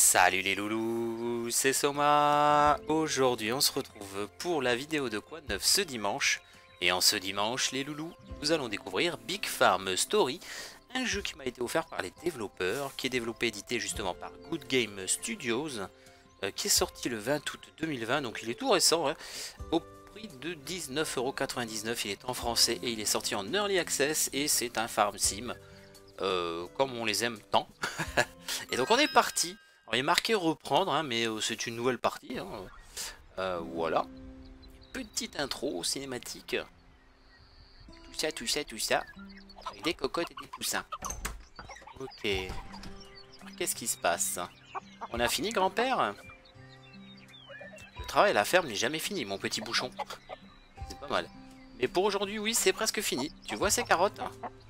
Salut les loulous, c'est Soma. Aujourd'hui on se retrouve pour la vidéo de quoi de neuf ce dimanche. Et en ce dimanche les loulous, nous allons découvrir Big Farm Story, un jeu qui m'a été offert par les développeurs, qui est développé et édité justement par Good Game Studios, qui est sorti le 20 août 2020, donc il est tout récent, hein, au prix de 19,99 €. Il est en français et il est sorti en Early Access et c'est un farm sim, comme on les aime tant. Et donc on est parti. Alors, il est marqué reprendre, hein, mais c'est une nouvelle partie. Hein. Voilà. Petite intro cinématique. Tout ça, tout ça, tout ça. Avec des cocottes et des poussins. Ok. Qu'est-ce qui se passe? On a fini, grand-père? Le travail à la ferme n'est jamais fini, mon petit bouchon. C'est pas mal. Mais pour aujourd'hui, oui, c'est presque fini. Tu vois ces carottes?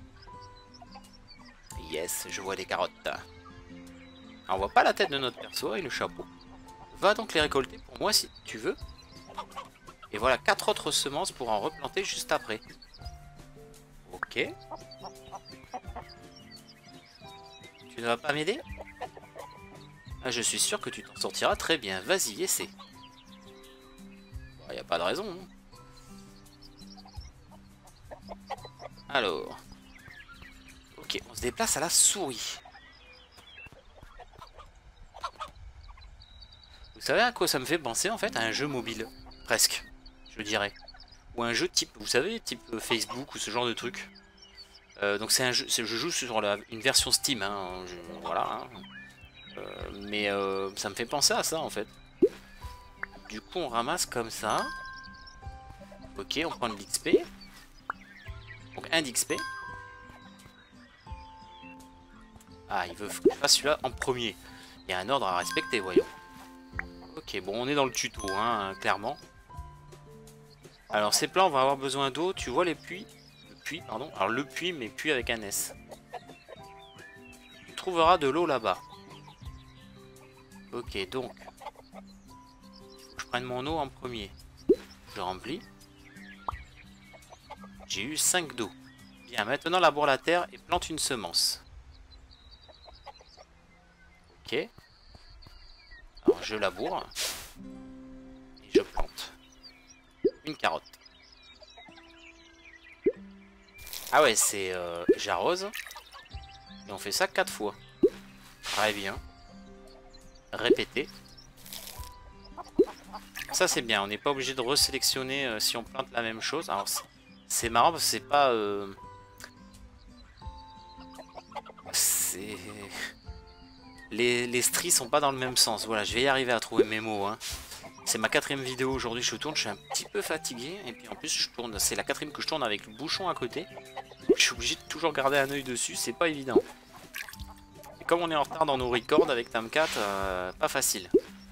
Yes, je vois les carottes. Alors, on voit pas la tête de notre perso et le chapeau. Va donc les récolter pour moi si tu veux. Et voilà 4 autres semences pour en replanter juste après. Ok. Tu ne vas pas m'aider? Ah, je suis sûr que tu t'en sortiras très bien. Vas-y, essaie. Il n'y a pas de raison. Hein. Alors. Ok, on se déplace à la souris. Vous savez à quoi ça me fait penser en fait? À un jeu mobile. Presque, je dirais. Ou un jeu type, vous savez, type Facebook ou ce genre de truc. Donc c'est un jeu, je joue sur une version Steam, hein, voilà. Hein. Mais ça me fait penser à ça en fait. Du coup on ramasse comme ça. Ok, on prend de l'XP. Donc 1 d'XP. Ah, il veut que je fasse celui-là en premier. Il y a un ordre à respecter, voyons. Ok, bon, on est dans le tuto, hein, clairement. Alors, ces plants, on va avoir besoin d'eau. Tu vois les puits? Le puits, pardon. Alors, le puits, mais puits avec un S. Tu trouveras de l'eau là-bas. Ok, donc. Il faut que je prenne mon eau en premier. Je remplis. J'ai eu 5 d'eau. Bien, maintenant, laboure la terre et plante une semence. Ok. Alors, je laboure. Et je plante. Une carotte. Ah ouais, c'est j'arrose. Et on fait ça 4 fois. Très bien. Répéter. Ça c'est bien, on n'est pas obligé de resélectionner si on plante la même chose. Alors c'est marrant parce que c'est pas... c'est... Les stries sont pas dans le même sens. Voilà, je vais y arriver à trouver mes mots. Hein. C'est ma 4ème vidéo aujourd'hui, je tourne, je suis un petit peu fatigué. Et puis en plus je tourne, c'est la 4ème que je tourne avec le bouchon à côté. Je suis obligé de toujours garder un œil dessus, c'est pas évident. Et comme on est en retard dans nos records avec Tamcat, pas facile.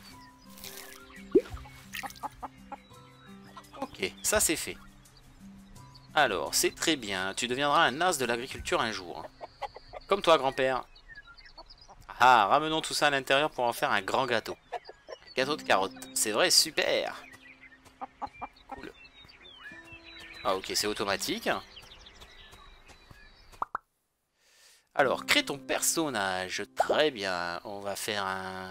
Ok, ça c'est fait. Alors, c'est très bien, tu deviendras un as de l'agriculture un jour. Comme toi, grand-père. Ah, ramenons tout ça à l'intérieur pour en faire un grand gâteau. Un gâteau de carottes, c'est vrai, super. Cool. Ah ok, c'est automatique. Alors, crée ton personnage. Très bien. On va faire un...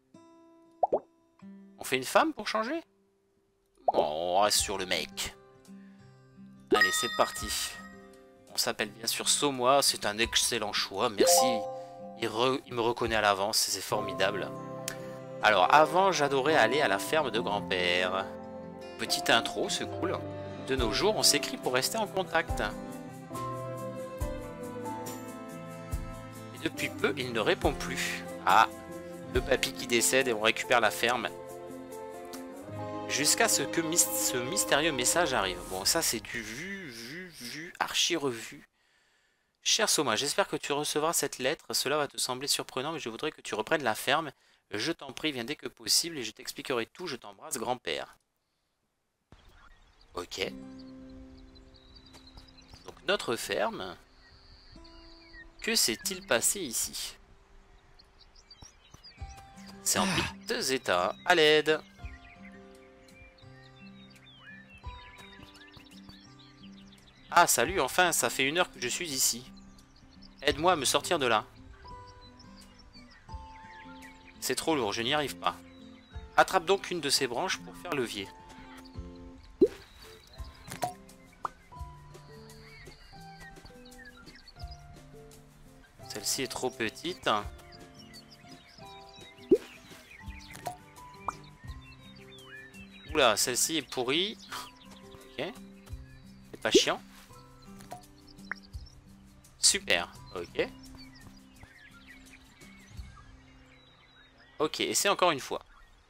On fait une femme pour changer? Bon, on reste sur le mec. Allez, c'est parti. On s'appelle bien sûr Somois. C'est un excellent choix. Merci. Il me reconnaît à l'avance. C'est formidable. Alors, avant, j'adorais aller à la ferme de grand-père. Petite intro, c'est cool. De nos jours, on s'écrit pour rester en contact. Depuis peu, il ne répond plus. Ah, le papy qui décède et on récupère la ferme. Jusqu'à ce que ce mystérieux message arrive. Bon, ça c'est du vu, archi-revu. Cher Soma, j'espère que tu recevras cette lettre. Cela va te sembler surprenant, mais je voudrais que tu reprennes la ferme. Je t'en prie, viens dès que possible et je t'expliquerai tout. Je t'embrasse, grand-père. Ok. Donc notre ferme... Que s'est-il passé ici? C'est en piteux état. À l'aide. Ah, salut, enfin, ça fait 1 heure que je suis ici. Aide-moi à me sortir de là. C'est trop lourd, je n'y arrive pas. Attrape donc une de ces branches pour faire levier. Celle-ci est trop petite. Oula, celle-ci est pourrie. Ok. C'est pas chiant. Super. Ok. Ok, et c'est encore une fois.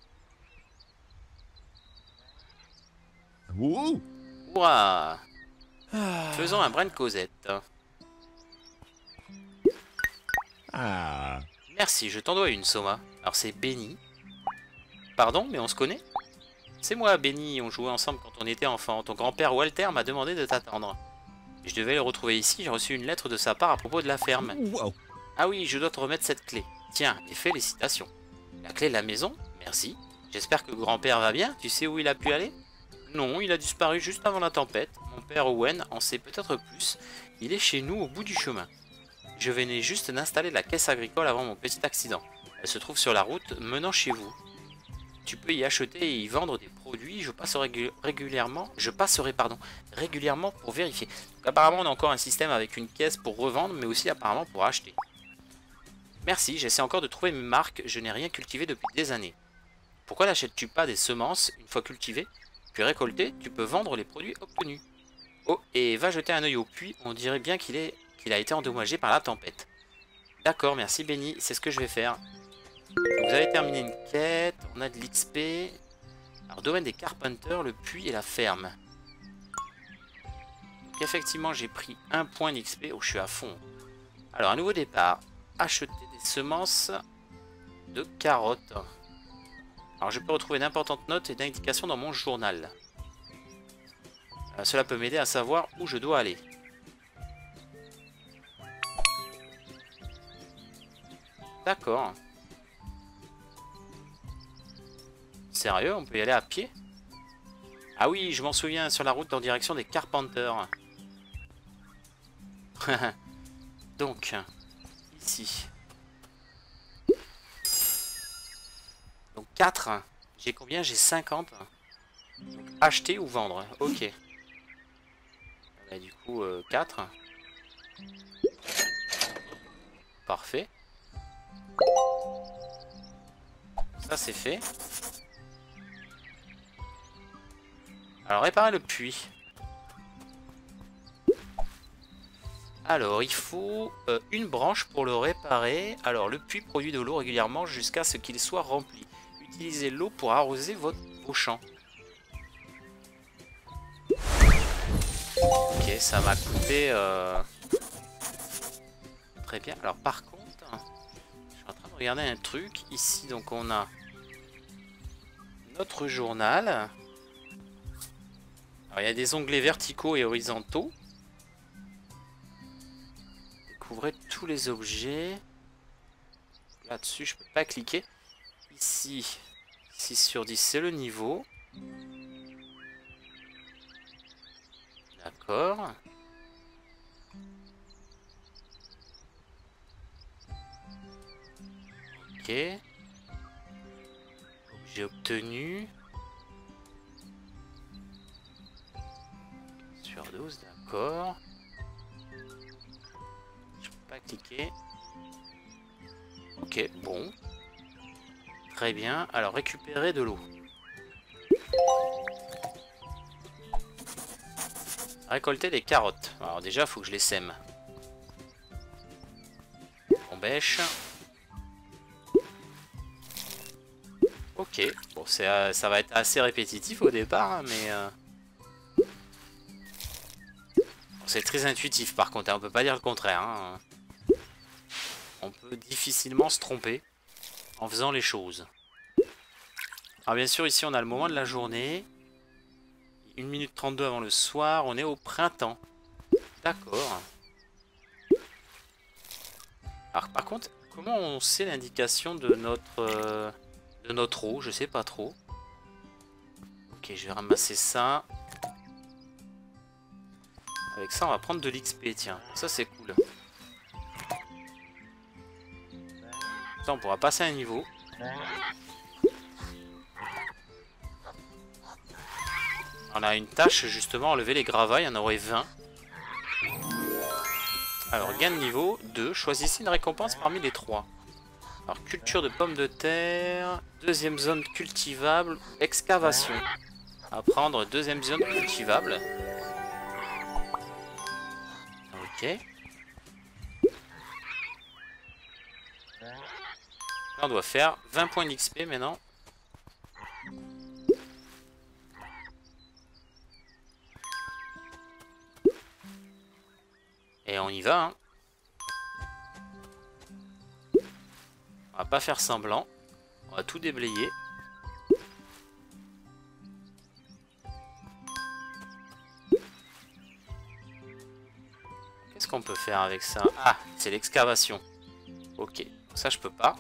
Ouah. Faisons un brin de Cosette. Merci, je t'en dois une, Soma. Alors c'est Benny. Pardon, mais on se connaît? C'est moi, Benny, on jouait ensemble quand on était enfant. Ton grand-père Walter m'a demandé de t'attendre. Je devais le retrouver ici, j'ai reçu une lettre de sa part à propos de la ferme. Ah oui, je dois te remettre cette clé. Tiens, et félicitations. La clé de la maison? Merci. J'espère que grand-père va bien, tu sais où il a pu aller? Non, il a disparu juste avant la tempête. Mon père Owen en sait peut-être plus. Il est chez nous au bout du chemin. Je venais juste d'installer la caisse agricole avant mon petit accident. Elle se trouve sur la route menant chez vous. Tu peux y acheter et y vendre des produits. Je passerai régulièrement pour vérifier. Donc, apparemment, on a encore un système avec une caisse pour revendre, mais aussi apparemment pour acheter. Merci, j'essaie encore de trouver mes marques. Je n'ai rien cultivé depuis des années. Pourquoi n'achètes-tu pas des semences une fois cultivées? Puis récoltées, tu peux vendre les produits obtenus. Oh, et va jeter un œil au puits. On dirait bien qu'il a été endommagé par la tempête. D'accord, merci Benny, c'est ce que je vais faire. Vous avez terminé une quête, on a de l'XP. Alors, domaine des Carpenters, le puits et la ferme. Donc, effectivement, j'ai pris un point d'XP. Oh, je suis à fond. Alors, un nouveau départ. Acheter des semences de carottes. Alors, je peux retrouver d'importantes notes et d'indications dans mon journal. Cela peut m'aider à savoir où je dois aller. D'accord. Sérieux, on peut y aller à pied? Ah oui, je m'en souviens, sur la route en direction des Carpenters. Donc, ici. Donc 4. J'ai combien? J'ai 50. Donc, acheter ou vendre? Ok. Bah, du coup, 4. Parfait. Ça, c'est fait. Alors, réparer le puits. Alors, il faut une branche pour le réparer. Alors, le puits produit de l'eau régulièrement jusqu'à ce qu'il soit rempli. Utilisez l'eau pour arroser vos champs. Ok, ça m'a coûté... Très bien. Alors, par contre, je suis en train de regarder un truc. Ici, donc, on a notre journal. Alors, il y a des onglets verticaux et horizontaux. Découvrez tous les objets. Là-dessus, je peux pas cliquer. Ici, 6 sur 10, c'est le niveau. D'accord. Ok. Objet obtenu. Sur 12, d'accord. Je peux pas cliquer. Ok, bon. Très bien. Alors, récupérer de l'eau. Récolter des carottes. Alors déjà, il faut que je les sème. On bêche. Ok. Bon, ça va être assez répétitif au départ, hein, mais... c'est très intuitif par contre, hein, on peut pas dire le contraire. Hein. On peut difficilement se tromper en faisant les choses. Alors bien sûr, ici on a le moment de la journée. 1 minute 32 avant le soir, on est au printemps. D'accord. Alors par contre, comment on sait l'indication de notre eau? Je sais pas trop. Ok, je vais ramasser ça. Avec ça, on va prendre de l'XP, tiens. Ça, c'est cool. Ça, on pourra passer un niveau. On a une tâche justement, enlever les gravats, il y en aurait 20. Alors gain de niveau 2, choisissez une récompense parmi les 3. Alors culture de pommes de terre, deuxième zone cultivable, excavation. À prendre deuxième zone cultivable. Ok. Là on doit faire 20 points d'XP maintenant. Et on y va, hein. On va pas faire semblant. On va tout déblayer. Qu'est-ce qu'on peut faire avec ça? Ah, c'est l'excavation. Ok, ça je peux pas.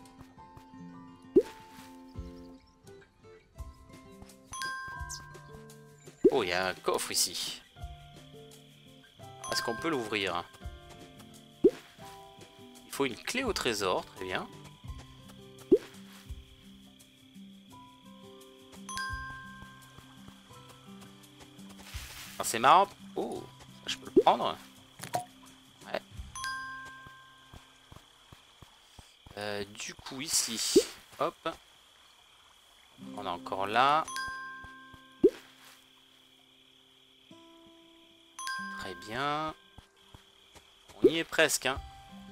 Oh, il y a un coffre ici. Est-ce qu'on peut l'ouvrir? Il faut une clé au trésor, très bien. C'est marrant. Oh, ça, je peux le prendre. Ouais. Du coup, ici, hop. On est encore là. Très bien. On y est presque, hein.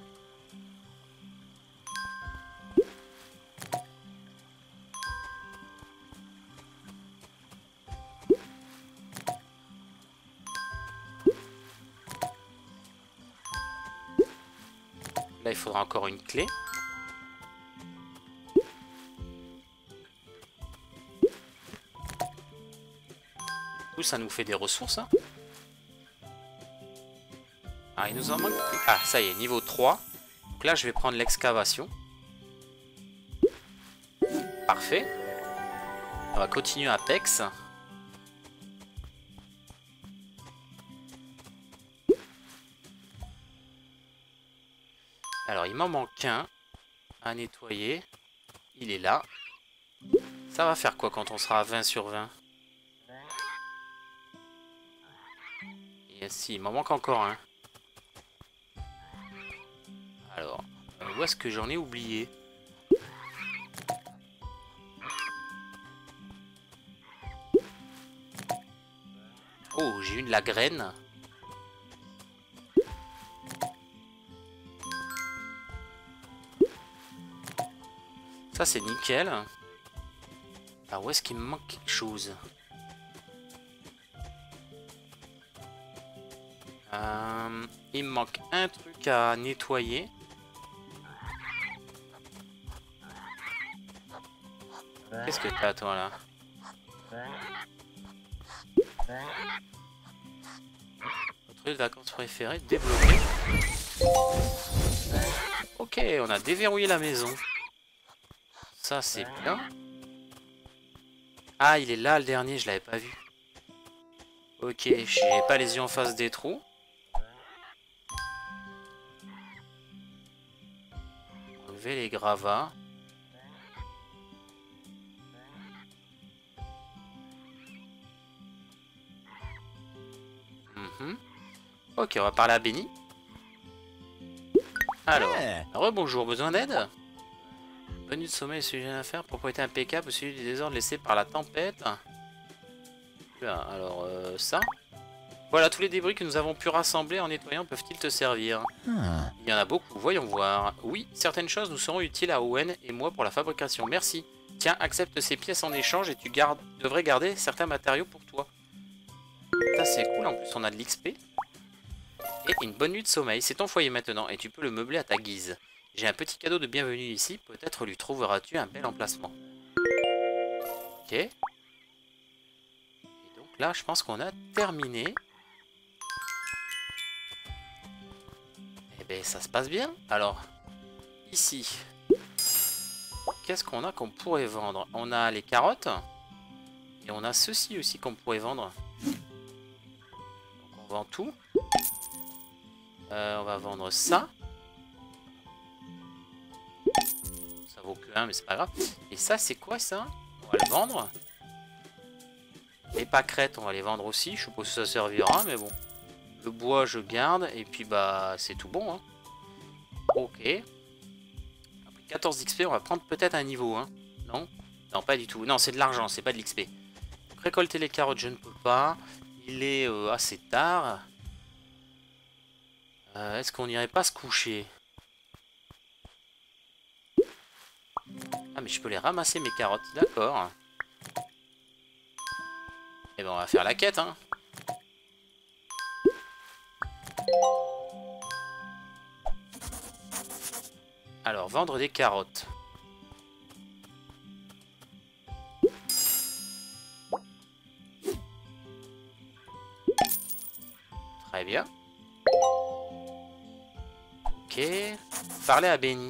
Là, il faudra encore une clé. Du coup, ça nous fait des ressources, hein. Ah, il nous en manque plus. Ah, ça y est, niveau 3. Donc là, je vais prendre l'excavation. Parfait. On va continuer Apex. Alors, il m'en manque un à nettoyer. Il est là. Ça va faire quoi quand on sera à 20 sur 20? Et si, il m'en manque encore un. Alors, où est-ce que j'en ai oublié? Oh, j'ai eu de la graine. Ça, c'est nickel. Alors, où est-ce qu'il me manque quelque chose? Il me manque un truc à nettoyer. Qu'est-ce que t'as, toi, là? Votre lieu de vacances préféré, débloqué. Ok, on a déverrouillé la maison. Ça, c'est bien. Ah, il est là, le dernier, je l'avais pas vu. Ok, j'ai pas les yeux en face des trous. Enlever les gravats. Ok, on va parler à Benny. Alors, rebonjour, besoin d'aide? Venue de sommeil, sujet d'affaires, propriété impeccable, suivi du désordre laissé par la tempête. Là, alors, ça. Voilà, tous les débris que nous avons pu rassembler en nettoyant peuvent-ils te servir? Il y en a beaucoup, voyons voir. Oui, certaines choses nous seront utiles à Owen et moi pour la fabrication. Merci. Tiens, accepte ces pièces en échange et tu devrais garder certains matériaux pour toi. Ça, c'est cool, en plus on a de l'XP. Et une bonne nuit de sommeil, c'est ton foyer maintenant et tu peux le meubler à ta guise. J'ai un petit cadeau de bienvenue ici, peut-être lui trouveras-tu un bel emplacement. Ok. Et donc là, je pense qu'on a terminé. Eh bien, ça se passe bien. Alors, ici, qu'est-ce qu'on a qu'on pourrait vendre? On a les carottes. Et on a ceci aussi qu'on pourrait vendre. Donc on vend tout. On va vendre ça. ça vaut que 1, mais c'est pas grave. Et ça, c'est quoi ça? On va le vendre. Les pâquerettes, on va les vendre aussi. Je suppose que ça servira, mais bon. Le bois, je garde. Et puis, bah, c'est tout bon. Hein. Ok. Après 14 XP, on va prendre peut-être un niveau. Hein. Non? Non, pas du tout. Non, c'est de l'argent, c'est pas de l'XP. Récolter les carottes, je ne peux pas. Il est assez tard. Est-ce qu'on n'irait pas se coucher? Ah, mais je peux les ramasser, mes carottes. D'accord. Et ben, on va faire la quête, hein. Alors, vendre des carottes. Très bien. Ok. Parler à Benny.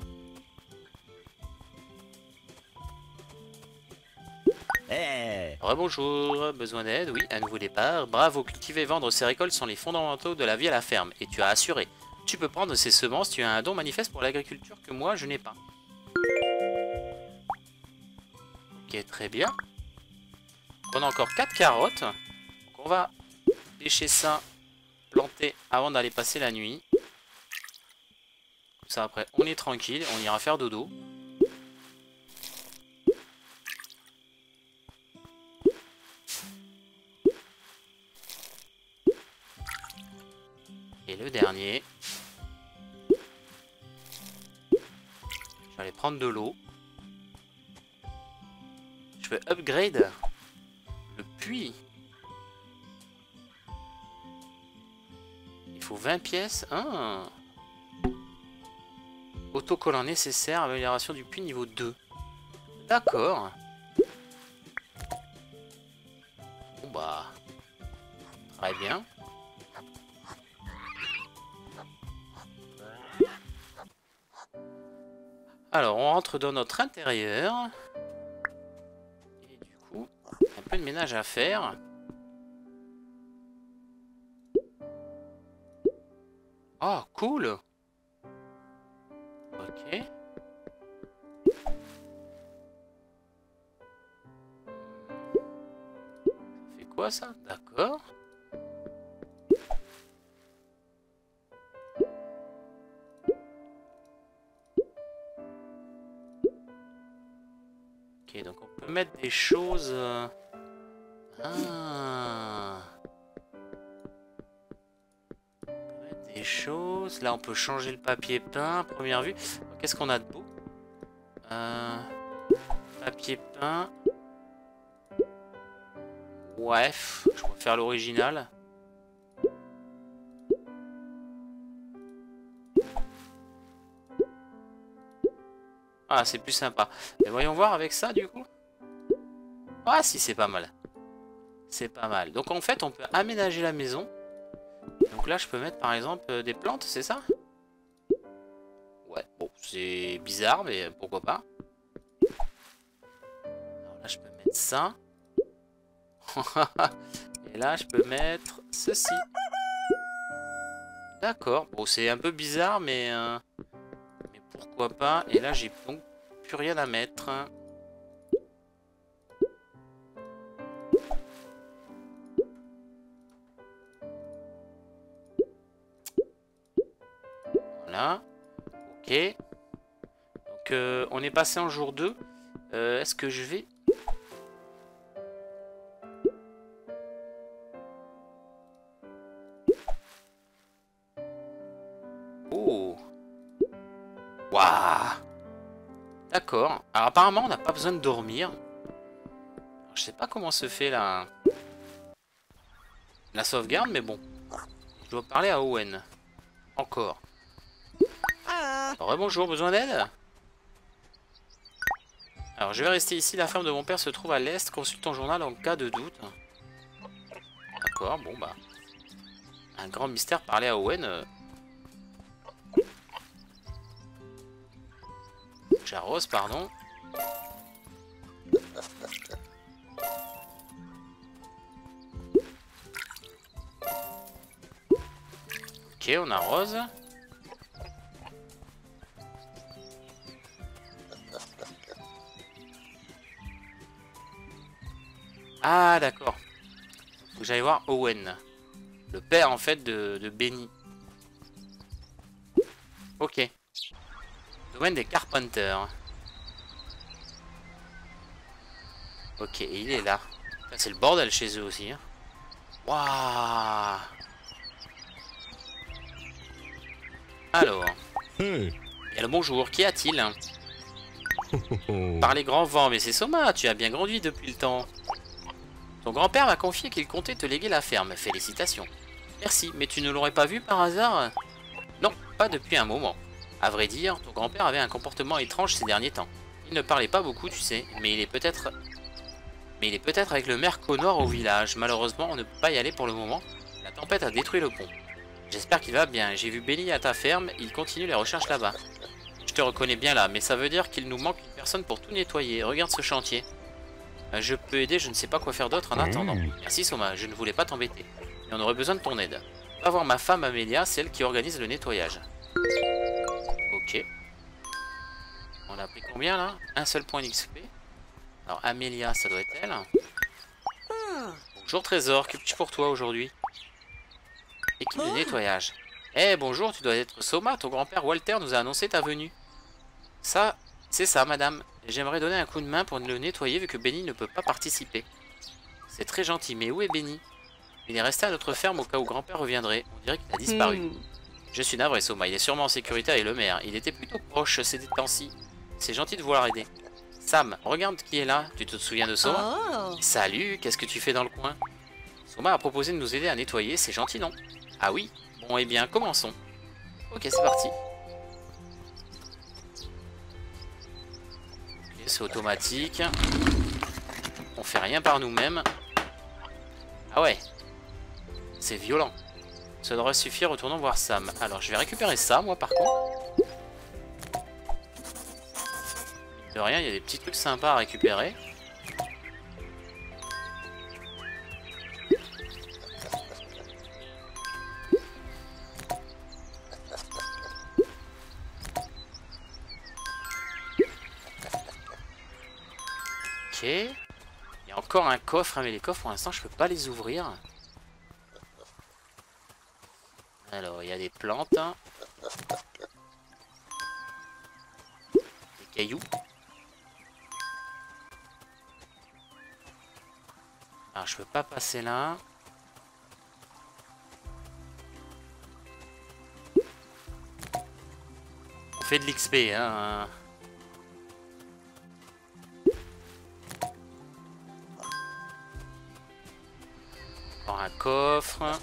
Rebonjour, besoin d'aide, oui, un nouveau départ. Bravo, cultiver et vendre ses récoltes sont les fondamentaux de la vie à la ferme. Et tu as assuré. Tu peux prendre ces semences, tu as un don manifeste pour l'agriculture que moi je n'ai pas. Ok, très bien. On a encore 4 carottes. Donc on va pêcher ça, planter avant d'aller passer la nuit. Comme ça après on est tranquille, on ira faire dodo. Et le dernier. Je vais aller prendre de l'eau. Je veux upgrade le puits. Il faut 20 pièces. Ah. Autocollant nécessaire, amélioration du puits niveau 2. D'accord. Bon bah. Très bien. Alors, on rentre dans notre intérieur. Et du coup, un peu de ménage à faire. Oh, cool. Ok. Ça fait quoi ça? D'accord. Ok, donc on peut mettre des choses... Ah. On peut mettre des choses... Là, on peut changer le papier peint, à première vue. Qu'est-ce qu'on a de beau? Papier peint... Ouais, je préfère l'original. Ah, c'est plus sympa. Mais voyons voir avec ça, du coup. Ah, si, c'est pas mal. C'est pas mal. Donc, en fait, on peut aménager la maison. Donc là, je peux mettre, par exemple, des plantes, c'est ça? Ouais, bon, c'est bizarre, mais pourquoi pas. Alors là, je peux mettre ça. Et là, je peux mettre ceci. D'accord. Bon, c'est un peu bizarre, mais pourquoi pas. Et là, j'ai donc plus rien à mettre. Voilà. Ok. Donc, on est passé en jour 2. Est-ce que je vais... Oh. Waouh. D'accord. Alors, apparemment, on n'a pas besoin de dormir. Alors, je sais pas comment se fait la sauvegarde, mais bon. Je dois parler à Owen. Encore. Rebonjour, besoin d'aide? Alors, je vais rester ici. La ferme de mon père se trouve à l'est. Consulte ton journal en cas de doute. D'accord, bon bah. Un grand mystère, parler à Owen. J'arrose, pardon. Ok, on arrose. Ah, d'accord. Faut que j'aille voir Owen. Le père, en fait, de Benny. Ok. Domaine des Carpenters. Ok, et il est là. C'est le bordel chez eux aussi. Hein. Waouh. Alors. Hey. Bien le bonjour, qu'y a-t-il? Par les grands vents, mais c'est Soma, tu as bien grandi depuis le temps. Ton grand-père m'a confié qu'il comptait te léguer la ferme. Félicitations. Merci, mais tu ne l'aurais pas vu par hasard? Non, pas depuis un moment. À vrai dire, ton grand-père avait un comportement étrange ces derniers temps. Il ne parlait pas beaucoup, tu sais, mais il est peut-être avec le maire Connor au village. Malheureusement, on ne peut pas y aller pour le moment. La tempête a détruit le pont. J'espère qu'il va bien. J'ai vu Benny à ta ferme, il continue les recherches là-bas. Je te reconnais bien là, mais ça veut dire qu'il nous manque une personne pour tout nettoyer. Regarde ce chantier. Je peux aider, je ne sais pas quoi faire d'autre en attendant. Merci Soma, je ne voulais pas t'embêter. Mais on aurait besoin de ton aide. Va voir ma femme Amélia, c'est elle qui organise le nettoyage. Ok. On a pris combien là? Un seul point d'XP. Alors Amélia, ça doit être elle. Bonjour Trésor, que puis-je pour toi aujourd'hui? Équipe de nettoyage. Eh bonjour, tu dois être Soma, ton grand-père Walter nous a annoncé ta venue. Ça, c'est ça madame. J'aimerais donner un coup de main pour le nettoyer vu que Benny ne peut pas participer. C'est très gentil, mais où est Benny? Il est resté à notre ferme au cas où grand-père reviendrait. On dirait qu'il a disparu. Je suis navré Soma, il est sûrement en sécurité avec le maire. Il était plutôt proche ces temps-ci. C'est gentil de vouloir aider. Sam, regarde qui est là. Tu te souviens de Soma? Salut, qu'est-ce que tu fais dans le coin? Soma a proposé de nous aider à nettoyer, c'est gentil non? Ah oui? Bon eh bien, commençons. Ok, c'est parti. Ok, c'est automatique. On fait rien par nous-mêmes. Ah ouais. C'est violent. Ça devrait suffire, retournons voir Sam. Alors, je vais récupérer ça, moi, par contre. De rien, il y a des petits trucs sympas à récupérer. Ok. Il y a encore un coffre, hein, mais les coffres, pour l'instant, je peux pas les ouvrir. Alors, il y a des plantes. Hein. Des cailloux. Alors, je peux pas passer là. On fait de l'XP, hein. Encore un coffre.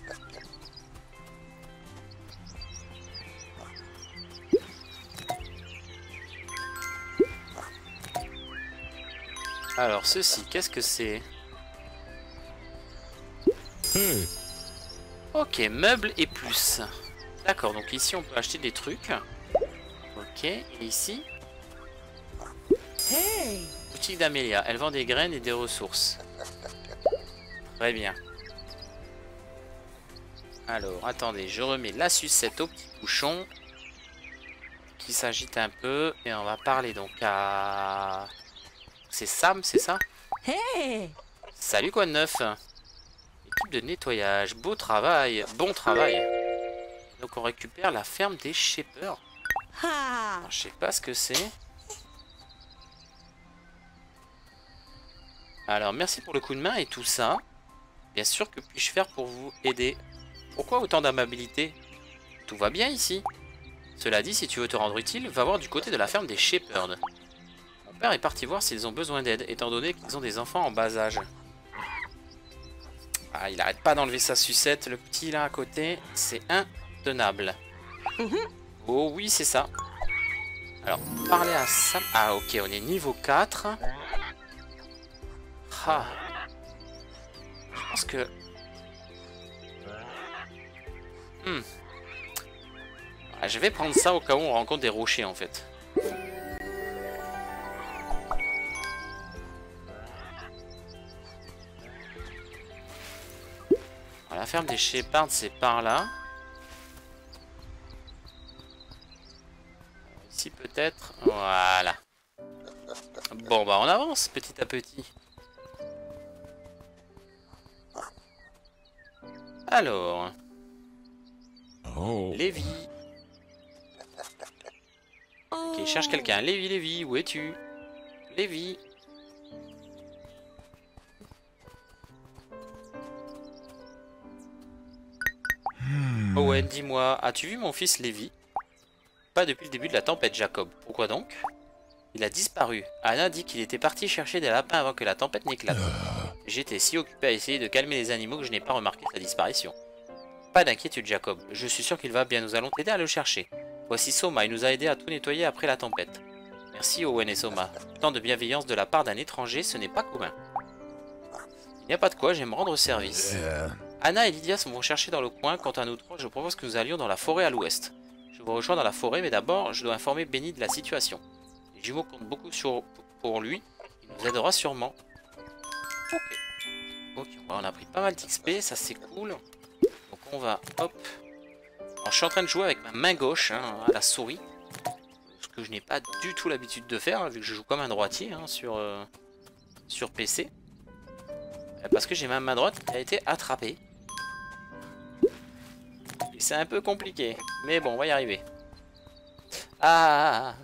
Alors, ceci, qu'est-ce que c'est? Ok, meubles et plus. D'accord, donc ici on peut acheter des trucs. Ok, et ici boutique d'Amélia, elle vend des graines et des ressources. Très bien. Alors, attendez, je remets la sucette au petit bouchon. Qui s'agite un peu. Et on va parler donc à... C'est Sam, c'est ça? Salut quoi de neuf? Équipe de nettoyage, beau travail, bon travail. Donc on récupère la ferme des Shepherds. Alors, je sais pas ce que c'est. Alors merci pour le coup de main et tout ça. Bien sûr, que puis-je faire pour vous aider? Pourquoi autant d'amabilité? Tout va bien ici. Cela dit, si tu veux te rendre utile, va voir du côté de la ferme des Shepherds. Mon père est parti voir s'ils ont besoin d'aide, étant donné qu'ils ont des enfants en bas âge. Ah, il arrête pas d'enlever sa sucette, le petit là à côté. C'est intenable. Oh oui, c'est ça. Alors, parler à Sam. Ah, ok, on est niveau 4. Ah. Je pense que... Ah, je vais prendre ça au cas où on rencontre des rochers, en fait. Alors, la ferme des Shepherds, c'est par là. Ici, peut-être. Voilà. Bon, bah, on avance petit à petit. Alors, Oh. Lévi. Ok, cherche quelqu'un. Lévi, Lévi, où es-tu? Lévi. Owen, dis-moi, as-tu vu mon fils Lévi? Pas depuis le début de la tempête, Jacob. Pourquoi donc? Il a disparu. Anna dit qu'il était parti chercher des lapins avant que la tempête n'éclate. J'étais si occupé à essayer de calmer les animaux que je n'ai pas remarqué sa disparition. Pas d'inquiétude, Jacob. Je suis sûr qu'il va bien. Nous allons t'aider à le chercher. Voici Soma. Il nous a aidé à tout nettoyer après la tempête. Merci, Owen et Soma. Tant de bienveillance de la part d'un étranger, ce n'est pas commun. Il n'y a pas de quoi, je vais me rendre service. Anna et Lydia vont chercher dans le coin. Quant à nous trois, je propose que nous allions dans la forêt à l'ouest. Je vous rejoins dans la forêt, mais d'abord, je dois informer Benny de la situation. Les jumeaux comptent beaucoup pour lui. Il nous aidera sûrement. Ok. Ok, on a pris pas mal d'XP, ça c'est cool. Donc on va, hop. Alors, je suis en train de jouer avec ma main gauche, hein, à la souris. Ce que je n'ai pas du tout l'habitude de faire, vu que je joue comme un droitier hein, sur PC. Parce que j'ai ma main droite qui a été attrapée. Et c'est un peu compliqué. Mais bon, on va y arriver. Ah.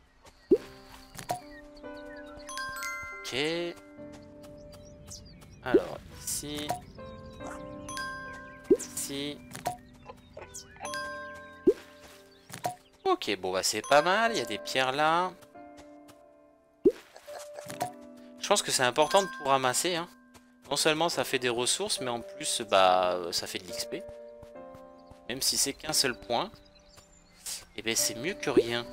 Ok. Alors, ici. Ici. Ok, bon bah c'est pas mal, il y a des pierres là. Je pense que c'est important de tout ramasser. Hein. Non seulement ça fait des ressources, mais en plus bah ça fait de l'XP. Même si c'est qu'un seul point. Et ben c'est mieux que rien.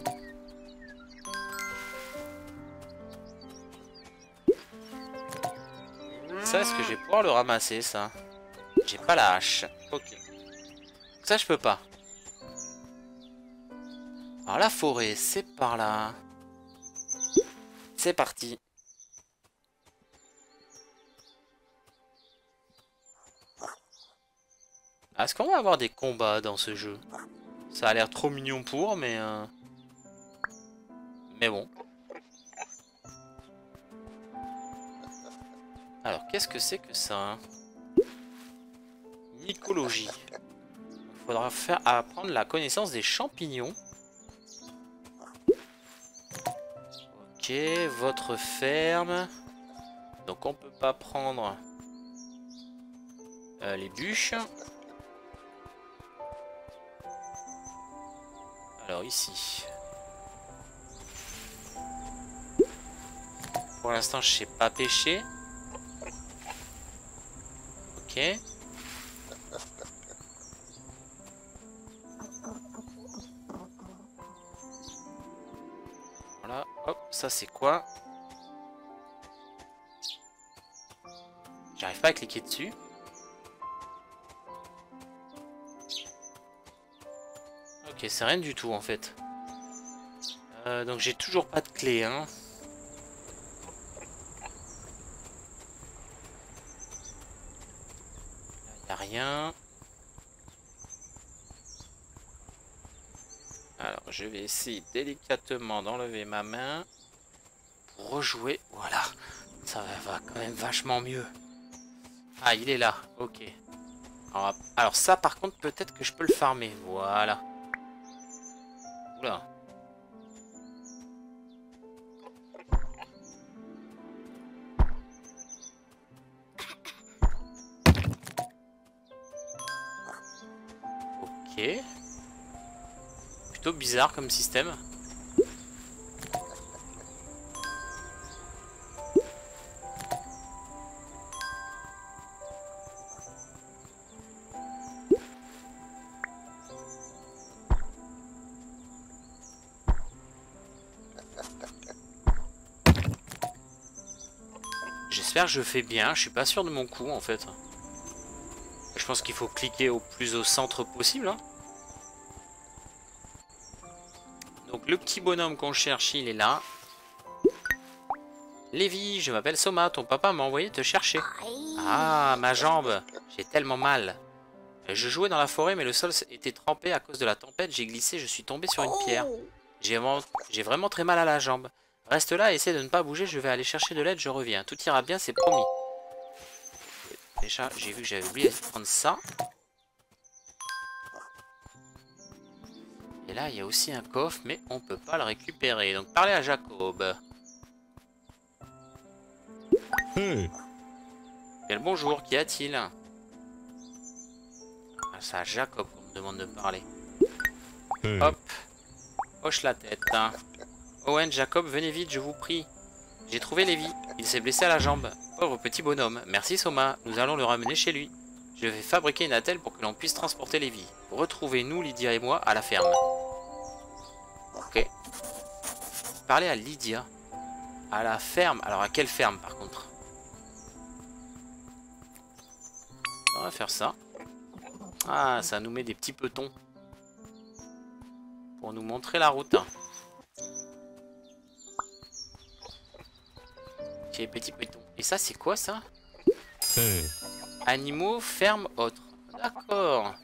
Ça, est-ce que je vais pouvoir le ramasser ça? J'ai pas la hache. Ok. Ça je peux pas. Alors la forêt, c'est par là. C'est parti. Est-ce qu'on va avoir des combats dans ce jeu? Ça a l'air trop mignon pour, mais... Mais bon. Alors, qu'est-ce que c'est que ça hein? Mycologie. Il faudra apprendre la connaissance des champignons. Ok, votre ferme. Donc on peut pas prendre les bûches. Alors ici. Pour l'instant je sais pas pêcher. Ok. Voilà, hop, ça c'est quoi? J'arrive pas à cliquer dessus. Ok, c'est rien du tout en fait. Donc j'ai toujours pas de clé, hein. Y a rien. Alors je vais essayer délicatement d'enlever ma main. Pour rejouer, voilà. Ça va quand même vachement mieux. Ah, il est là, ok. Alors ça par contre peut-être que je peux le farmer, voilà. Oula. Ok. Plutôt bizarre comme système. J'espère que je fais bien, je suis pas sûr de mon coup en fait. Je pense qu'il faut cliquer au plus au centre possible. Hein. Donc le petit bonhomme qu'on cherche, il est là. Lévi, je m'appelle Soma, ton papa m'a envoyé te chercher. Ah, ma jambe, j'ai tellement mal. Je jouais dans la forêt mais le sol était trempé à cause de la tempête, j'ai glissé, je suis tombé sur une pierre. J'ai vraiment très mal à la jambe. Reste là et essaie de ne pas bouger, je vais aller chercher de l'aide, je reviens. Tout ira bien, c'est promis. Déjà, j'ai vu que j'avais oublié de prendre ça. Et là, il y a aussi un coffre, mais on peut pas le récupérer. Donc, parlez à Jacob. Hey. Quel bonjour, qu'y a-t-il? Ah, c'est à Jacob qu'on me demande de parler. Hey. Hop. Hoche la tête. Hein. Owen, Jacob, venez vite, je vous prie. J'ai trouvé Lévi. Il s'est blessé à la jambe. Pauvre petit bonhomme. Merci Soma. Nous allons le ramener chez lui. Je vais fabriquer une attelle pour que l'on puisse transporter Lévi. Retrouvez-nous, Lydia et moi, à la ferme. Ok. Parlez à Lydia. À la ferme. Alors à quelle ferme par contre? On va faire ça. Ah, ça nous met des petits petons. Pour nous montrer la route. Ok, petits petons. Et ça, c'est quoi ça? Hey. Animaux, ferme, autres. D'accord.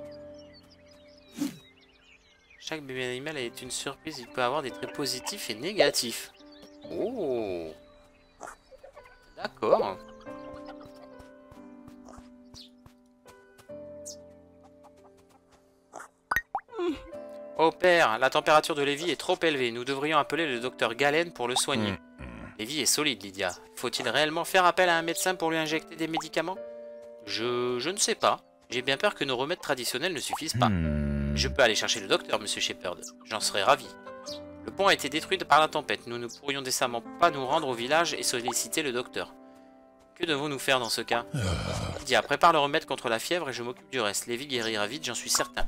Chaque bébé animal est une surprise. Il peut avoir des traits positifs et négatifs. Oh. D'accord. Oh père, la température de Lévi est trop élevée. Nous devrions appeler le docteur Galen pour le soigner. Lévi est solide, Lydia. Faut-il réellement faire appel à un médecin pour lui injecter des médicaments? Je ne sais pas. J'ai bien peur que nos remèdes traditionnels ne suffisent pas. Je peux aller chercher le docteur, monsieur Shepherd. J'en serais ravi. Le pont a été détruit par la tempête. Nous ne pourrions décemment pas nous rendre au village et solliciter le docteur. Que devons-nous faire dans ce cas? Lydia, prépare le remède contre la fièvre et je m'occupe du reste. Lévi guérira vite, j'en suis certain.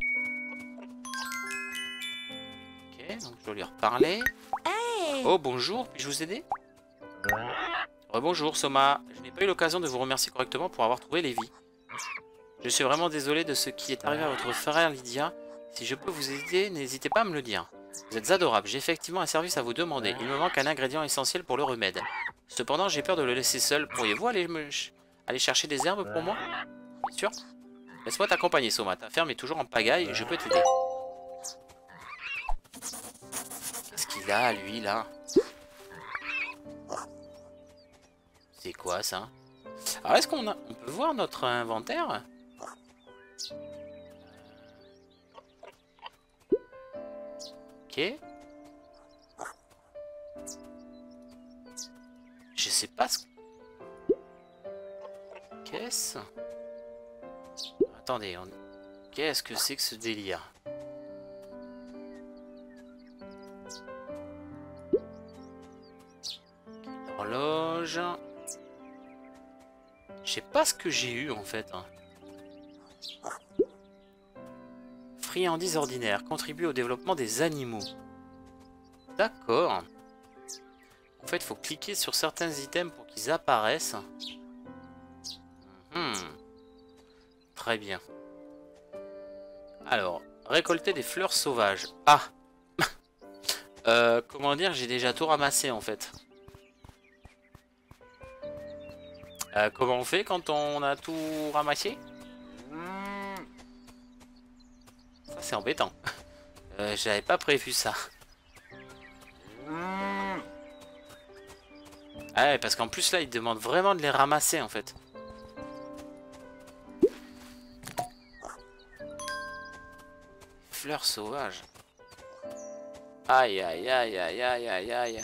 Ok, donc je dois lui reparler. Oh, bonjour, puis-je vous aider? Rebonjour, Soma. Je n'ai pas eu l'occasion de vous remercier correctement pour avoir trouvé Lévi. Je suis vraiment désolé de ce qui est arrivé à votre frère, Lydia. Si je peux vous aider, n'hésitez pas à me le dire. Vous êtes adorable, j'ai effectivement un service à vous demander. Il me manque un ingrédient essentiel pour le remède. Cependant, j'ai peur de le laisser seul. Pourriez-vous aller chercher des herbes pour moi? Bien sûr. Laisse-moi t'accompagner, Soma. Ta ferme est toujours en pagaille et je peux t'aider. Qu'est-ce qu'il a, lui, là? C'est quoi, ça? Alors, est-ce on peut voir notre inventaire? Ok. Je sais pas ce... Qu'est-ce? Attendez, qu'est-ce que c'est que ce délire? Horloge. Je sais pas ce que j'ai eu en fait. Friandise ordinaire. Contribue au développement des animaux. D'accord. En fait, il faut cliquer sur certains items pour qu'ils apparaissent. Très bien. Alors, récolter des fleurs sauvages. Ah. Comment dire, j'ai déjà tout ramassé en fait. Comment on fait quand on a tout ramassé? Ça c'est embêtant. J'avais pas prévu ça. Ah ouais, parce qu'en plus là, il demande vraiment de les ramasser en fait. Fleurs sauvages. Aïe aïe aïe aïe aïe aïe aïe.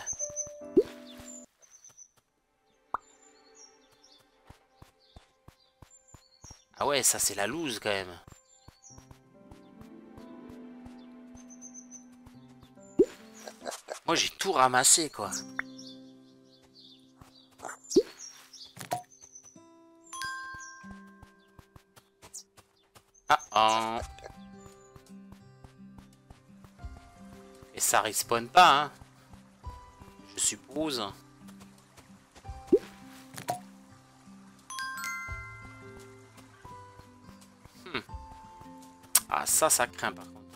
Ah ouais, ça c'est la loose quand même. Moi j'ai tout ramassé quoi. Ah oh. Et ça respawn pas hein. Je suppose. Ah ça craint par contre.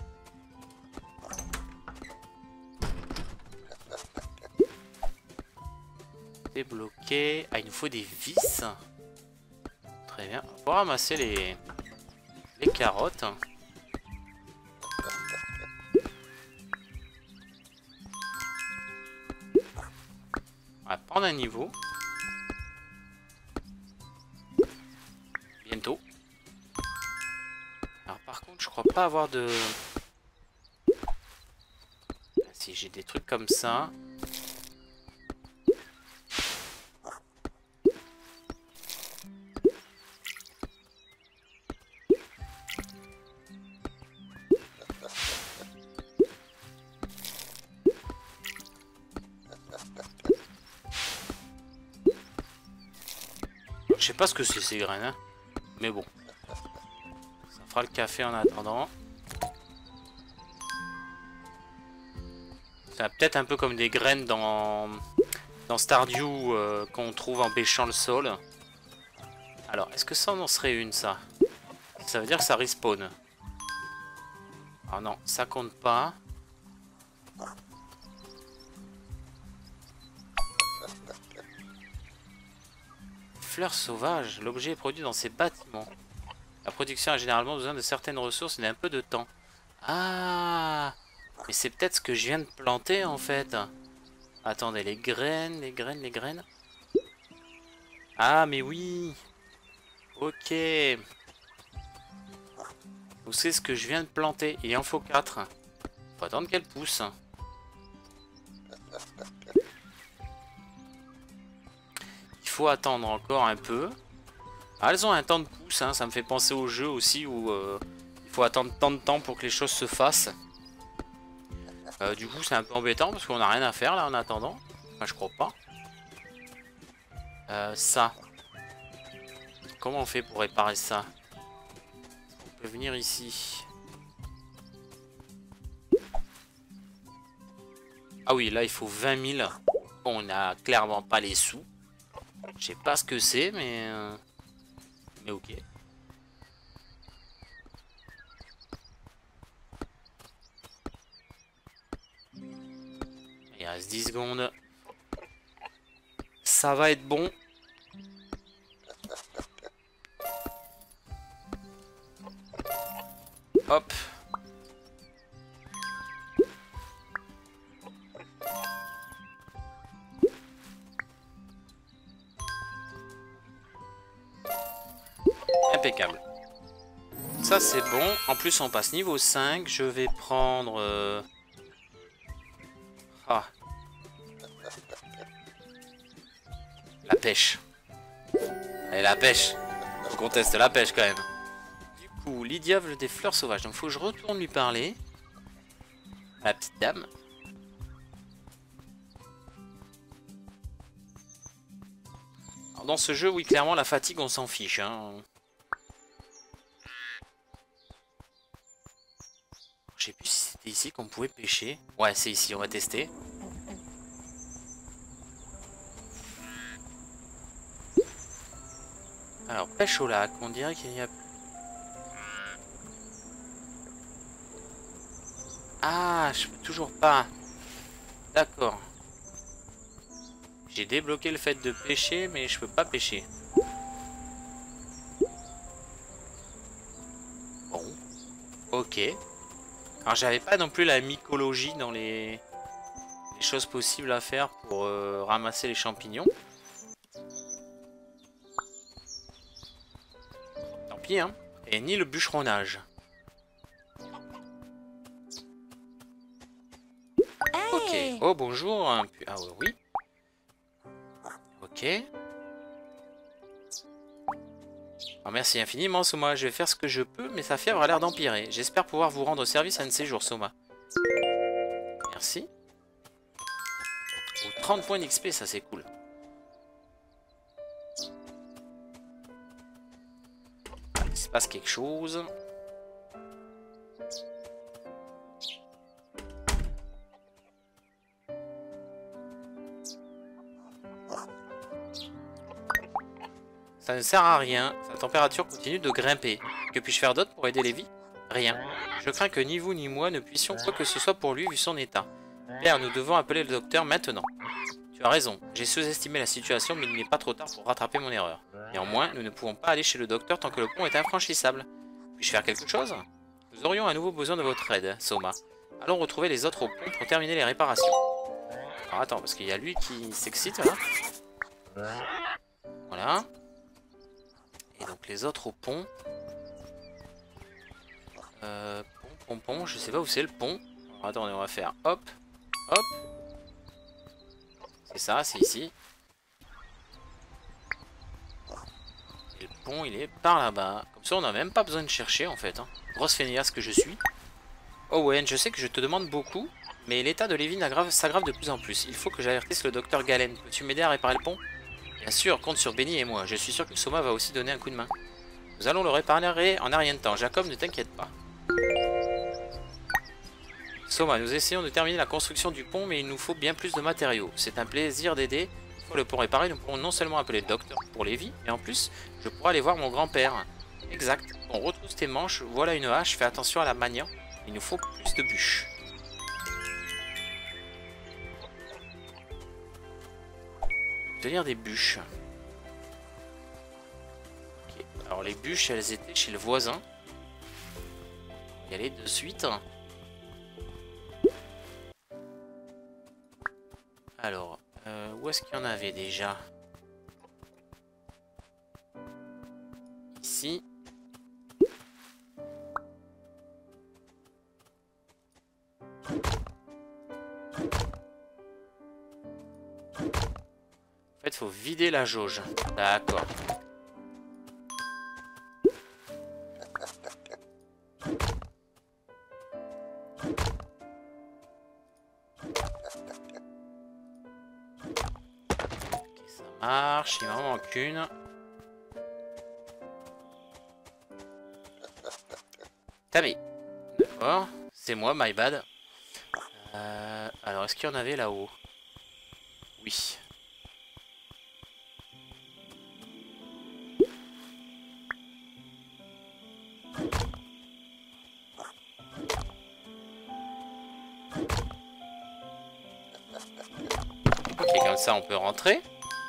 Débloquer. Ah il nous faut des vis. Très bien. On va ramasser les carottes. On va prendre un niveau. pas avoir de... Si j'ai des trucs comme ça... Je sais pas ce que c'est ces graines, hein. Mais bon. Ça fera le café en attendant. C'est peut-être un peu comme des graines dans Stardew qu'on trouve en bêchant le sol. Alors, est-ce que ça en serait une, ça? Ça veut dire que ça respawn. Ah non, ça compte pas. Fleurs sauvages. L'objet est produit dans ces bâtiments. La production a généralement besoin de certaines ressources et d'un peu de temps. Ah! Mais c'est peut-être ce que je viens de planter en fait. Attendez, les graines, les graines, les graines. Ah mais oui! Ok. Vous savez ce que je viens de planter. Il en faut 4. Faut attendre qu'elle pousse. Il faut attendre encore un peu. Ah, elles ont un temps de pousse, hein. Ça me fait penser au jeu aussi où il faut attendre tant de temps pour que les choses se fassent. Du coup c'est un peu embêtant parce qu'on n'a rien à faire là en attendant. Enfin je crois pas. Ça. Comment on fait pour réparer ça? On peut venir ici. Ah oui, là il faut 20 000. On n'a clairement pas les sous. Je sais pas ce que c'est, mais ok. Il reste 10 secondes. Ça va être bon. Hop. Impeccable. Ça c'est bon. En plus on passe niveau 5. Je vais prendre... Ah. La pêche. Allez, la pêche. Faut qu'on teste la pêche quand même. Du coup, Lydia veut des fleurs sauvages. Donc faut que je retourne lui parler. À la petite dame. Alors, dans ce jeu, oui, clairement, la fatigue, on s'en fiche. Hein. Je sais plus si c'était ici qu'on pouvait pêcher. Ouais, c'est ici, on va tester. Alors, pêche au lac, on dirait qu'il y a... Ah, je peux toujours pas. D'accord. J'ai débloqué le fait de pêcher, mais je peux pas pêcher. Bon. Ok. Alors, j'avais pas non plus la mycologie dans les choses possibles à faire pour ramasser les champignons. Tant pis, hein. Et ni le bûcheronnage. Ok. Oh, bonjour. Ah oui. Ok. Alors, merci infiniment, Soma. Je vais faire ce que je peux, mais sa fièvre a l'air d'empirer. J'espère pouvoir vous rendre service un de ces jours, Soma. Merci. Oh, 30 points d'XP, ça c'est cool. Il se passe quelque chose. Ça ne sert à rien, sa température continue de grimper. Que puis-je faire d'autre pour aider Lévi? Rien. Je crains que ni vous ni moi ne puissions quoi que ce soit pour lui vu son état. Père, nous devons appeler le docteur maintenant. Tu as raison, j'ai sous-estimé la situation mais il n'est pas trop tard pour rattraper mon erreur. Néanmoins, nous ne pouvons pas aller chez le docteur tant que le pont est infranchissable. Puis-je faire quelque chose? Nous aurions à nouveau besoin de votre aide, Soma. Allons retrouver les autres au pont pour terminer les réparations. Alors attends, parce qu'il y a lui qui s'excite là. Voilà. Et donc les autres au pont. Pont, je sais pas où c'est le pont. Alors, attendez, on va faire hop, hop. C'est ça, c'est ici. Et le pont, il est par là-bas. Comme ça, on n'a même pas besoin de chercher, en fait. Hein. Grosse feignasse que je suis. Owen, je sais que je te demande beaucoup, mais l'état de Lévi s'aggrave de plus en plus. Il faut que j'avertisse le docteur Galen. Peux-tu m'aider à réparer le pont? Bien sûr, compte sur Benny et moi. Je suis sûr que Soma va aussi donner un coup de main. Nous allons le réparer en un rien de temps. Jacob, ne t'inquiète pas. Soma, nous essayons de terminer la construction du pont, mais il nous faut bien plus de matériaux. C'est un plaisir d'aider. Une fois le pont réparé, nous pourrons non seulement appeler le docteur pour Lévi, mais en plus, je pourrai aller voir mon grand-père. Exact. On retrousse tes manches. Voilà une hache. Fais attention à la maniant. Il nous faut plus de bûches. Obtenir des bûches. Okay. Alors les bûches, elles étaient chez le voisin. On va y aller de suite. Alors, où est-ce qu'il y en avait déjà? Ici. En fait, il faut vider la jauge. D'accord. Ok, ça marche. Il m'en manque une. Tamé. D'accord. C'est moi, my bad. Alors, est-ce qu'il y en avait là-haut? Oui. Ok, comme ça on peut rentrer.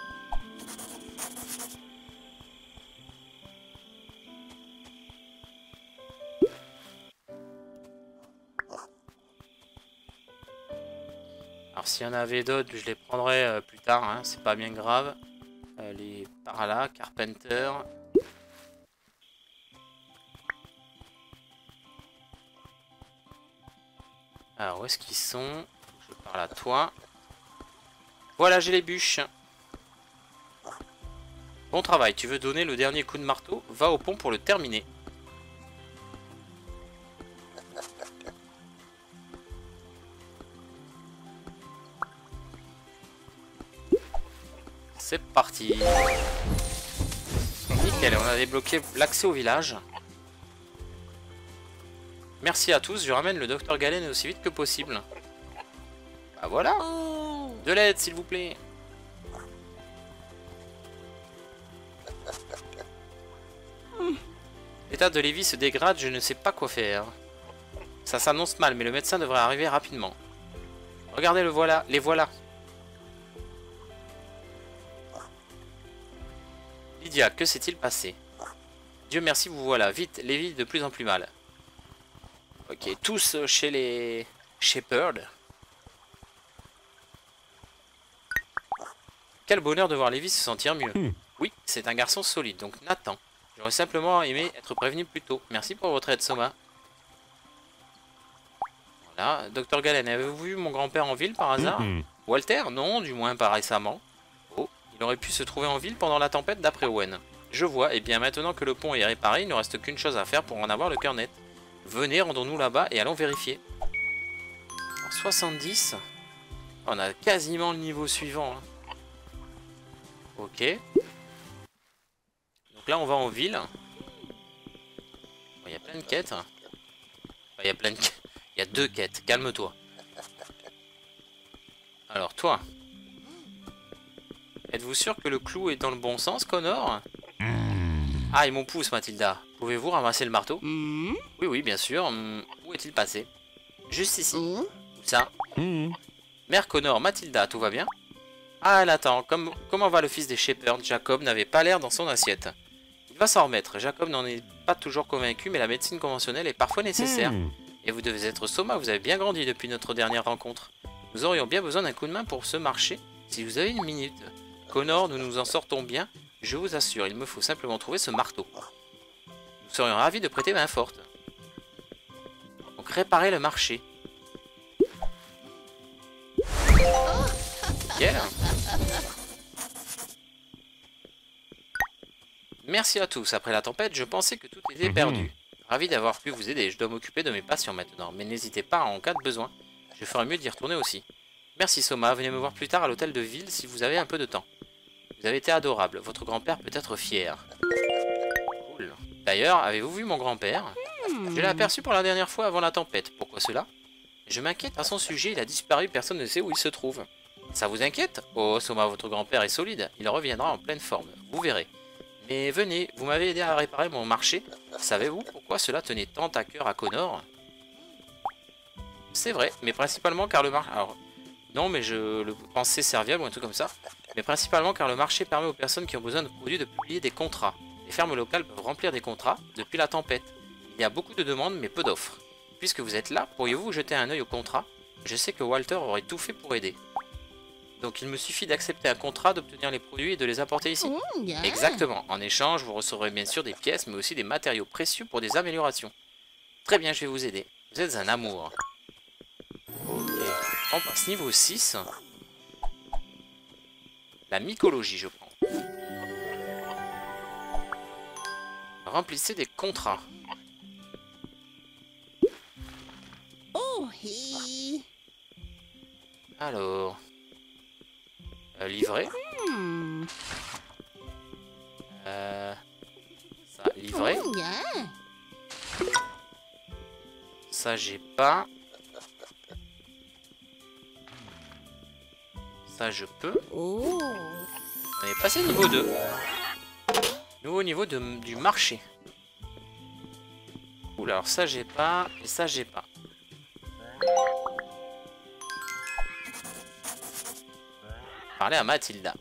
Alors s'il y en avait d'autres, je les prendrai plus tard, hein, c'est pas bien grave. Les par là, Carpenter. Alors où est-ce qu'ils sont? Je parle à toi. Voilà, j'ai les bûches. Bon travail, tu veux donner le dernier coup de marteau? Va au pont pour le terminer. C'est parti. Nickel, on a débloqué l'accès au village. Merci à tous, je ramène le docteur Galen aussi vite que possible. Bah voilà. De l'aide, s'il vous plaît. L'état de Lévi se dégrade, je ne sais pas quoi faire. Ça s'annonce mal, mais le médecin devrait arriver rapidement. Regardez, le voilà, les voilà. Lydia, que s'est-il passé? Dieu merci, vous voilà. Vite, Lévi de plus en plus mal. Ok, tous chez les Shepherd. Quel bonheur de voir Lévi se sentir mieux. Oui, c'est un garçon solide, donc Nathan. J'aurais simplement aimé être prévenu plus tôt. Merci pour votre aide, Soma. Voilà. Docteur Galen, avez-vous vu mon grand-père en ville par hasard? Walter? Non, du moins pas récemment. Oh, il aurait pu se trouver en ville pendant la tempête d'après Owen. Je vois, et bien maintenant que le pont est réparé, il ne reste qu'une chose à faire pour en avoir le cœur net. Venez, rendons-nous là-bas et allons vérifier. Alors, 70. On a quasiment le niveau suivant. Hein. Ok. Donc là, on va en ville. Il y a plein de quêtes. Enfin, il y a plein de quêtes. Il y a 2 quêtes. Calme-toi. Alors, toi. Êtes-vous sûr que le clou est dans le bon sens, Connor? Ah, et mon pouce, Mathilda. Pouvez-vous ramasser le marteau? Oui, oui, bien sûr. Où est-il passé? Juste ici. Où ça? Mère Connor, Mathilda, tout va bien? Ah, elle attend. Comment va le fils des Shepherd? Jacob n'avait pas l'air dans son assiette. Il va s'en remettre. Jacob n'en est pas toujours convaincu, mais la médecine conventionnelle est parfois nécessaire. Et vous devez être Soma, vous avez bien grandi depuis notre dernière rencontre. Nous aurions bien besoin d'un coup de main pour ce marché, si vous avez une minute. Connor, nous nous en sortons bien, je vous assure, il me faut simplement trouver ce marteau. Nous serions ravis de prêter main forte. Donc réparer le marché. Nickel. Merci à tous. Après la tempête, je pensais que tout était perdu. Ravi d'avoir pu vous aider. Je dois m'occuper de mes patients maintenant. Mais n'hésitez pas en cas de besoin. Je ferai mieux d'y retourner aussi. Merci Soma. Venez me voir plus tard à l'hôtel de ville si vous avez un peu de temps. Vous avez été adorable. Votre grand-père peut être fier. Cool. D'ailleurs, avez-vous vu mon grand-père? Je l'ai aperçu pour la dernière fois avant la tempête. Pourquoi cela? Je m'inquiète à son sujet. Il a disparu. Personne ne sait où il se trouve. Ça vous inquiète? Oh, Soma, votre grand-père est solide. Il reviendra en pleine forme. Vous verrez. Mais venez, vous m'avez aidé à réparer mon marché. Savez-vous pourquoi cela tenait tant à cœur à Connor? C'est vrai, mais principalement car le marché... Alors, non, mais je le pensais serviable ou un truc comme ça. Mais principalement car le marché permet aux personnes qui ont besoin de produits de publier des contrats. Les fermes locales peuvent remplir des contrats depuis la tempête. Il y a beaucoup de demandes, mais peu d'offres. Puisque vous êtes là, pourriez-vous jeter un œil au contrat? Je sais que Walter aurait tout fait pour aider. Donc il me suffit d'accepter un contrat, d'obtenir les produits et de les apporter ici. Exactement. En échange, vous recevrez bien sûr des pièces, mais aussi des matériaux précieux pour des améliorations. Très bien, je vais vous aider. Vous êtes un amour. Ok. On passe niveau 6. La mycologie, je prends. Remplissez des contrats. Alors... livrer. Ça, livrer. Ça, j'ai pas. Ça, je peux. On est passé niveau 2. Nouveau niveau du marché. Cool, alors ça, j'ai pas. Et ça, j'ai pas. Parler à Mathilda.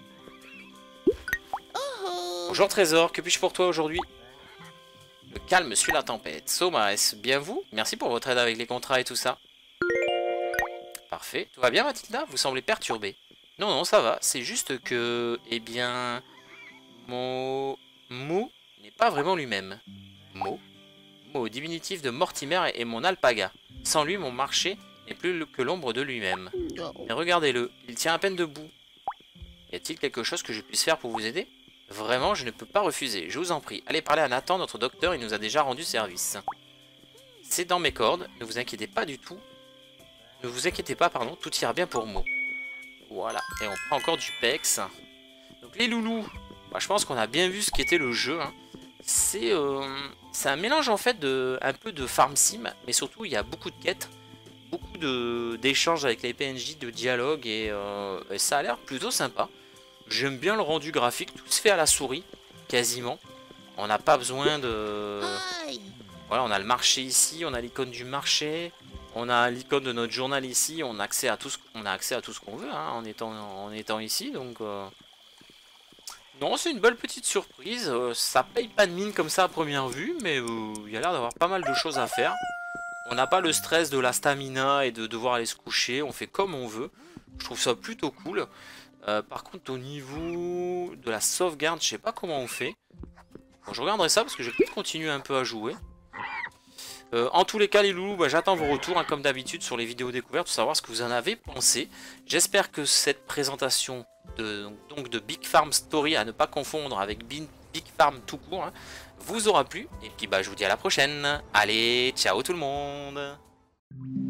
Bonjour Trésor, que puis-je pour toi aujourd'hui? Le calme suit la tempête. Soma, est-ce bien vous? Merci pour votre aide avec les contrats et tout ça. Parfait. Tout va bien Mathilda? Vous semblez perturbée. Non, non, ça va. C'est juste que... Eh bien... Mon... Mou n'est pas vraiment lui-même. Mo? Mo, diminutif de Mortimer et mon alpaga. Sans lui, mon marché n'est plus que l'ombre de lui-même. Mais regardez-le, il tient à peine debout. Y a-t-il quelque chose que je puisse faire pour vous aider? Vraiment, je ne peux pas refuser, je vous en prie. Allez parler à Nathan, notre docteur, il nous a déjà rendu service. C'est dans mes cordes, ne vous inquiétez pas du tout. Ne vous inquiétez pas, pardon, tout ira bien pour Mo. Voilà, et on prend encore du pex. Donc les loulous, bah, je pense qu'on a bien vu ce qu'était le jeu. Hein. C'est un mélange en fait un peu de farm sim, mais surtout il y a beaucoup de quêtes. Beaucoup d'échanges avec les PNJ, de dialogue et ça a l'air plutôt sympa. J'aime bien le rendu graphique, tout se fait à la souris, quasiment. On n'a pas besoin de... Voilà, on a le marché ici, on a l'icône du marché, on a l'icône de notre journal ici, on a accès à tout ce qu'on veut hein, en étant ici, donc... Non, c'est une belle petite surprise, ça paye pas de mine comme ça à première vue, mais il y a l'air d'avoir pas mal de choses à faire. On n'a pas le stress de la stamina et de devoir aller se coucher, on fait comme on veut. Je trouve ça plutôt cool. Par contre, au niveau de la sauvegarde, je sais pas comment on fait. Bon, je regarderai ça parce que je vais peut-être continuer un peu à jouer. En tous les cas, les loulous, bah, j'attends vos retours, hein, comme d'habitude, sur les vidéos découvertes, pour savoir ce que vous en avez pensé. J'espère que cette présentation de Big Farm Story, à ne pas confondre avec Big Farm tout court, hein, vous aura plu. Et puis, bah, je vous dis à la prochaine. Allez, ciao tout le monde!